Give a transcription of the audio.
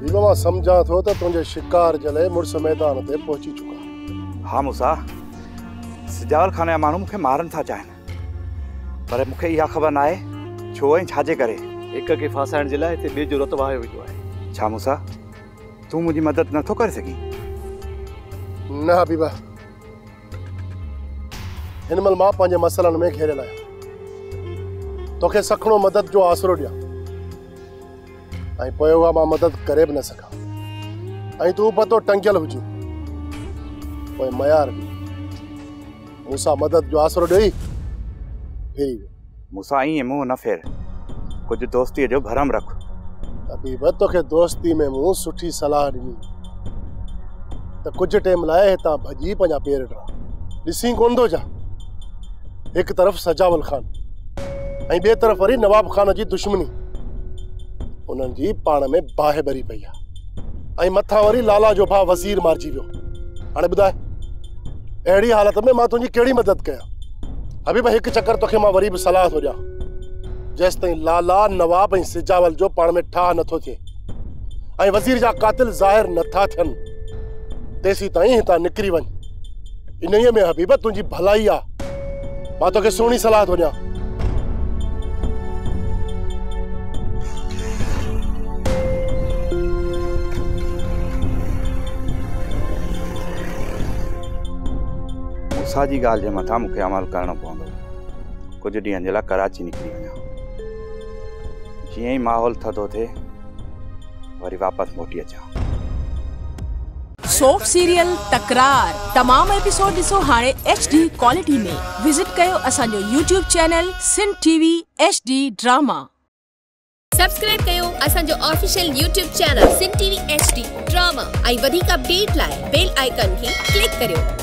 बीबा मां समझा थो त तुंहिंजे शिकार जे लाइ मुड़ुस मैदान ते पहुची चुका। हाँ मूसा, सिजावल खाने जा माण्हू मूंखे मारनि था चाहिनि, पर मूंखे इहा ख़बर न आहे छो ऐं छाजे करे। हिक खे फासाइण जे लाइ हिते ॿिए जो रतो वाहियो वेंदो आहे। छा मूसा, तूं मुंहिंजी मदद नथो करे सघीं? न हबीबा, हिन महिल मां पंहिंजे मसइलनि में घेरियल आहियां। तोखे सखणो मदद जो आसरो ॾियां ऐं पोइ उहा मां मदद करे बि न सघां ऐं तूं पतो टंगियल हुजी पोइ मयार बि मूंसां मदद जो आसरो ॾेई फिरी वियो। मूसा ईअं मुंहुं न फेर, कुझु दोस्तीअ जो भरम रख। हबीब, तोखे दोस्ती में मूं सुठी सलाह ॾिनी त कुझु टाइम लाइ हितां भॼी पंहिंजा पेर ॾिना। ॾिसी कोन थो जा, हिकु तरफ़ सजावल खान ऐं ॿिए तरफ़ वरी नवाब खान जी दुश्मनी। उन्हनि जी पाण में बाहि भरी पई आहे ऐं मथां वरी लाला जो भाउ वज़ीर मारिजी वियो। हाणे ॿुधाए, अहिड़ी हालत में मां तुंहिंजी कहिड़ी मदद कयां? हबीब, हिकु चकर तोखे मां वरी बि सलाह थो ॾियां, जेसि ताईं लाला, नवाब ऐं सिजावल जो पाण में ठाह नथो थिए ऐं वज़ीर जा कातिल ज़ाहिर नथा थियनि, तेसी ताईं हितां निकिरी वञ। इन्हीअ में हबीब तुंहिंजी भलाई आहे। मां तोखे सुहिणी सलाह थो ॾियां। मूसा जी ॻाल्हि जे मथां मूंखे अमल करणो पवंदो। कुझु ॾींहंनि जे लाइ कराची निकिरी वञा, जीअं ई माहौल थधो थिए वरी वापसि मोटी अचां। सोप सीरियल तकरार तमाम एपिसोड ॾिसो हाणे HD क्वालिटी में। विजिट कयो असांजो YouTube channel Sindh TV HD drama. Subscribe कयो असांजो official YouTube channel Sindh TV HD drama ऐं वधीक अपडेट लाइ बेल आइकन खे क्लिक करियो।